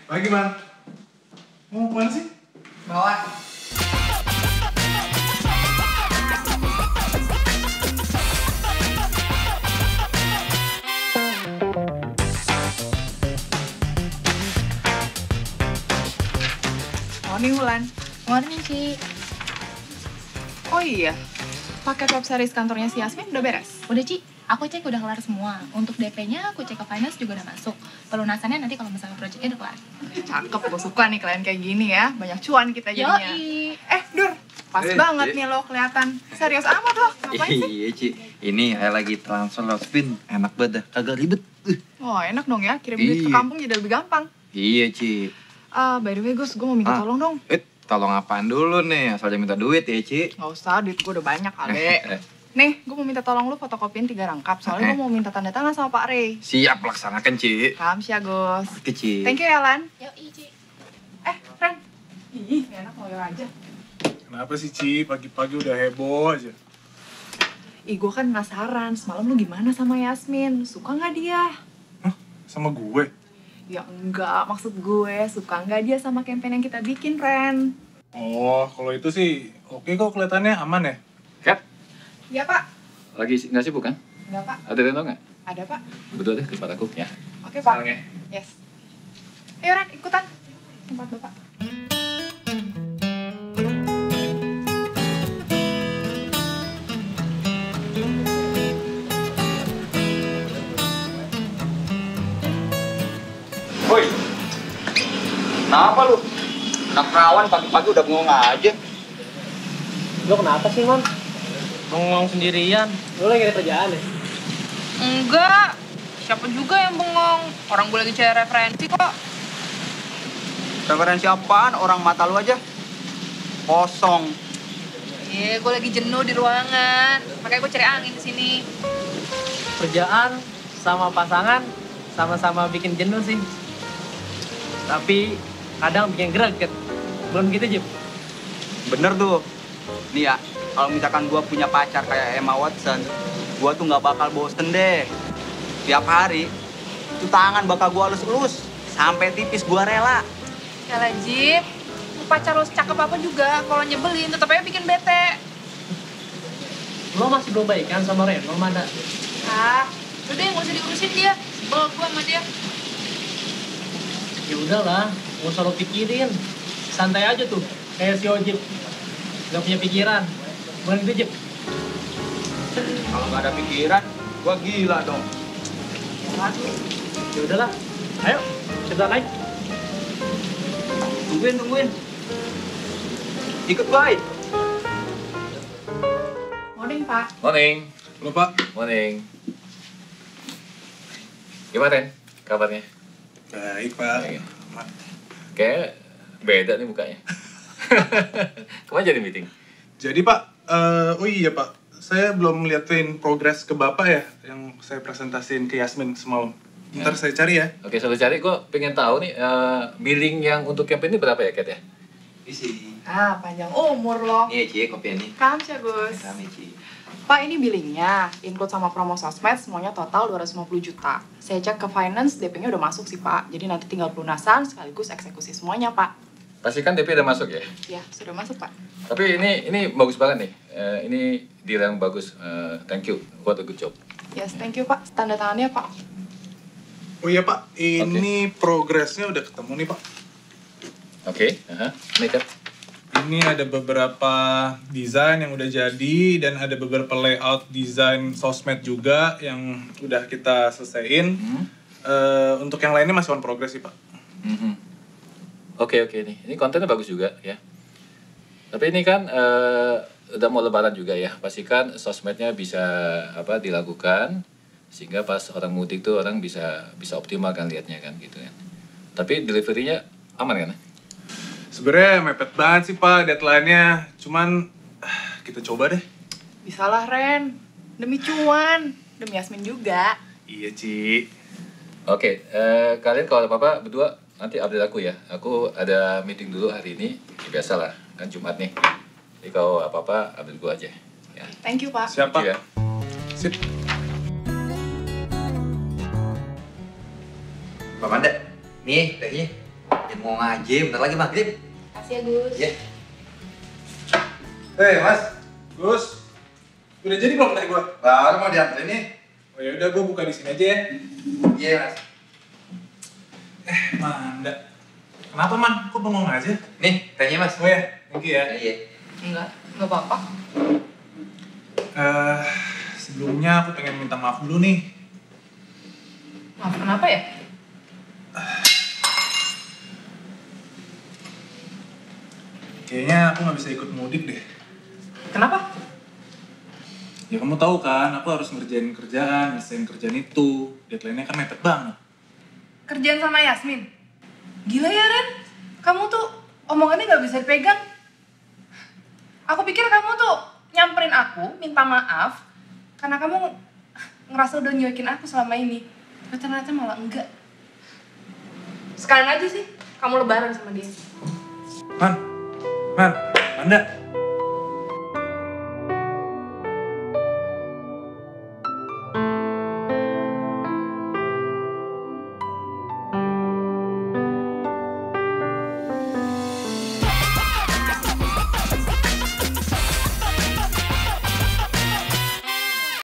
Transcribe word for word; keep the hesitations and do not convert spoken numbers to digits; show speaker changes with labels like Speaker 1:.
Speaker 1: Pagi, Man. Mau kemana sih?
Speaker 2: Bawa.
Speaker 3: Morning, Wulan.
Speaker 4: Morning, Ci.
Speaker 3: Oh iya, paket web series kantornya si Yasmin udah beres?
Speaker 4: Udah, Ci. Aku cek udah kelar semua. Untuk D P-nya aku cek ke finance juga udah masuk. Pelunasannya nanti kalau misalnya project-nya udah kelar.
Speaker 3: Cakep, gue suka nih klien kayak gini ya. Banyak cuan kita jadinya.
Speaker 4: Yoi.
Speaker 3: Eh, Dur. Pas
Speaker 5: Eh,
Speaker 3: banget
Speaker 5: Ci.
Speaker 3: nih lo kelihatan. Serius amat lo, ngapain sih?
Speaker 5: Iya, Ci. Ini saya lagi transfer lewat spin. Enak banget dah, kagak ribet. Uh.
Speaker 3: Oh, enak dong ya. Kirim duit ke
Speaker 5: Iya.
Speaker 3: kampung jadi lebih gampang.
Speaker 5: Iya, Ci.
Speaker 3: Ah, by the way, Gus, gue mau minta
Speaker 5: Ah.
Speaker 3: tolong dong.
Speaker 5: Eh, tolong apaan dulu nih? Asal dia minta duit ya, Ci.
Speaker 3: Gak usah, duit gue udah banyak, Ale. Nih, gue mau minta tolong lu fotokopiin tiga rangkap. Soalnya gue mau minta tanda tangan sama Pak Rey.
Speaker 5: Siap, laksanakan, Ci.
Speaker 3: Kamsya, Gus.
Speaker 5: Oke, Ci.
Speaker 3: Thank you ya, Lan.
Speaker 4: Yoi, Ci.
Speaker 3: Eh, Ren. Ih, enak loyo aja.
Speaker 1: Kenapa sih, Ci? Pagi-pagi udah heboh aja.
Speaker 3: Ih, gue kan penasaran. Semalam lu gimana sama Yasmin? Suka nggak dia?
Speaker 1: Hah? Sama gue?
Speaker 3: Ya enggak, maksud gue suka nggak dia sama campaign yang kita bikin, Ren?
Speaker 1: Oh, kalau itu sih oke kok kelihatannya aman ya.
Speaker 5: Kat,
Speaker 3: Iya, Pak.
Speaker 5: lagi nggak sibuk kan?
Speaker 3: Enggak, Pak.
Speaker 5: Ada Reno nggak?
Speaker 3: Ada, Pak.
Speaker 5: Betul deh, ke tempat aku ya.
Speaker 3: Oke, Pak.
Speaker 5: Sekarang ya.
Speaker 3: Yes. Ayo, Ren, ikutan. Tempat Bapak.
Speaker 6: Woi, kenapa lu? Anak perawan pagi-pagi udah bengong aja.
Speaker 7: Lo kenapa sih, Mam? Bengong sendirian. Lo lagi ada kerjaan ya?
Speaker 2: Enggak. Siapa juga yang bengong? Orang gue lagi cari referensi kok.
Speaker 6: Referensi apaan? Orang mata lu aja kosong.
Speaker 2: Iya, gue lagi jenuh di ruangan. Makanya gue cari angin di sini.
Speaker 7: Kerjaan sama pasangan sama-sama bikin jenuh sih. Tapi kadang bikin greget. Belum gitu, Jip?
Speaker 6: Bener tuh. Nih ya, kalau misalkan gua punya pacar kayak Emma Watson, gua tuh nggak bakal bosen deh. Tiap hari, itu tangan bakal gua elus-elus. Sampai tipis gua rela.
Speaker 2: Yalah, Jip. Pacar lo secakep apa juga, kalau nyebelin tetap aja bikin bete.
Speaker 7: Lo masih belum baikan sama Reno, mana?
Speaker 2: Ah, udah deh, nggak usah diurusin dia. Sebel gue sama dia.
Speaker 7: Ya udahlah, nggak usah lo pikirin. Santai aja tuh, kayak si Ojip. Gak punya pikiran. Bukan gitu, Jip?
Speaker 6: Kalau nggak ada pikiran, gua gila dong.
Speaker 7: Ya udahlah. Ayo, kita naik.
Speaker 6: Tungguin, tungguin. Ikut, boy.
Speaker 3: Morning, Pak.
Speaker 5: Morning.
Speaker 1: Halo, Pak.
Speaker 5: Morning. Gimana, Ren? Kabarnya?
Speaker 1: Baik, Pak.
Speaker 5: Baik.
Speaker 1: Aman.
Speaker 5: Kayak beda nih mukanya. Kemana jadi meeting?
Speaker 1: Jadi, Pak, eh, oh iya, Pak. Saya belum ngeliatin progres ke Bapak ya, yang saya presentasiin ke Yasmin semalam. Ntar
Speaker 5: Ya.
Speaker 1: saya cari ya.
Speaker 5: Oke, selalu cari. Gue pengen tahu nih, eh, billing yang untuk campaign ini berapa ya, Kat ya?
Speaker 6: Isi.
Speaker 3: Ah, panjang umur lo.
Speaker 6: Nih, Ci, kopi ini.
Speaker 3: Kamsya, Gus.
Speaker 6: Kami, Ci.
Speaker 3: Pak, ini billingnya, include sama promo sosmed, semuanya total dua ratus lima puluh juta. Saya cek ke finance, D P-nya udah masuk sih, Pak. Jadi nanti tinggal pelunasan sekaligus eksekusi semuanya, Pak.
Speaker 5: Pastikan D P udah masuk ya?
Speaker 3: Ya, sudah masuk, Pak.
Speaker 5: Tapi ini ini bagus banget nih. Eh, ini deal yang bagus. Eh, thank you. What a good job.
Speaker 3: Yes, thank you, Pak. Tanda tangannya, Pak.
Speaker 1: Oh iya, Pak. Ini progresnya udah ketemu nih, Pak.
Speaker 5: Oke, aha. Ini Kat.
Speaker 1: Ini ada beberapa desain yang udah jadi dan ada beberapa layout desain sosmed juga yang udah kita selesaiin.
Speaker 5: Hmm.
Speaker 1: Eh, untuk yang lainnya masih on progress sih, Pak.
Speaker 5: Mhm. Oke oke nih. Ini kontennya bagus juga ya. Tapi ini kan eh, udah mau lebaran juga ya. Pastikan sosmednya bisa apa dilakukan sehingga pas orang mudik tuh orang bisa bisa optimal kan liatnya kan gitu kan. Tapi deliverynya aman kan?
Speaker 1: Sebenarnya mepet banget sih, Pak, deadline-nya. Cuman ah, kita coba deh.
Speaker 3: Bisalah, Ren. Demi cuan. Demi Yasmin juga.
Speaker 1: Iya, Ci.
Speaker 5: Oke, eh, kalian kalau ada apa-apa berdua nanti update aku ya. Aku ada meeting dulu hari ini. Ya, biasalah, kan Jumat nih. Jadi kalau apa-apa update gua aja. Ya.
Speaker 3: Thank you, Pak.
Speaker 1: Siap, Pak.
Speaker 5: Ya.
Speaker 1: Sip.
Speaker 6: Pak Manda, nih tehnya.
Speaker 8: Ya mau ngaji, bentar lagi maghrib.
Speaker 2: Kasih ya, Gus.
Speaker 8: Iya.
Speaker 1: Hei Mas, Gus, udah jadi belum tadi gua?
Speaker 8: Baru mau dianterin nih.
Speaker 1: Oh ya udah, gua buka di sini aja ya.
Speaker 8: Iya Mas.
Speaker 1: Eh, Manda. Kenapa Man? Kok bengong aja?
Speaker 8: Nih, tanya Mas.
Speaker 1: Oh ya, thank you ya.
Speaker 8: Iya.
Speaker 3: Enggak, enggak apa-apa.
Speaker 1: Eh, sebelumnya aku pengen minta maaf dulu nih.
Speaker 3: Maaf, kenapa ya?
Speaker 1: Kayaknya aku nggak bisa ikut mudik deh.
Speaker 3: Kenapa?
Speaker 1: Ya kamu tahu kan, aku harus ngerjain kerjaan, nyelesain kerjaan itu. Deadline-nya kan mepet banget.
Speaker 2: Kerjaan sama Yasmin? Gila ya, Ren. Kamu tuh omongannya nggak bisa dipegang. Aku pikir kamu tuh nyamperin aku, minta maaf, karena kamu ngerasa udah nyuekin aku selama ini. Tapi ternyata malah enggak. Sekalian aja sih, kamu lebaran sama dia.
Speaker 1: Man, Man, Manda.